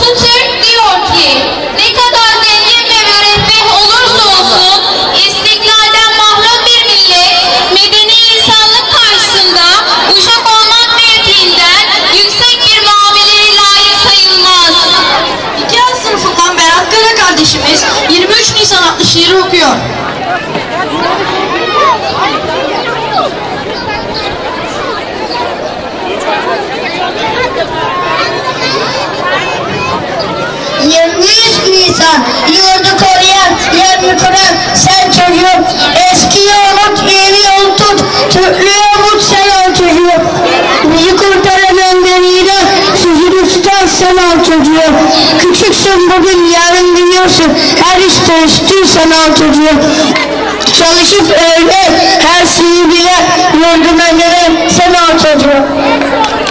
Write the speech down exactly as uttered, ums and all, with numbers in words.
Atatürk diyor ki, ne kadar zengin ve müreffeh olursa olsun, istiklalden mahrum bir millet, medeni insanlık karşısında uşak olmak mevkiinden yüksek bir muameleye layık sayılmaz. İki alt sınıfından Berat Kara kardeşimiz yirmi üç Nisan adlı şiiri okuyor. yirmi üç Nisan yurdu koruyan, yerini kuran sen çocuğum. Eskiyi unut, yeni yol tut, Türklüğe umut sen ol çocuğum. Bizi kurtaran önderiyle, sözünü tutan sen ol çocuğum. Küçüksün bugün, yarın biliyorsun, her işte üstün sen ol çocuğum. Çalışıp öyle, her şeyi bile, yurduna göre sen ol çocuğum.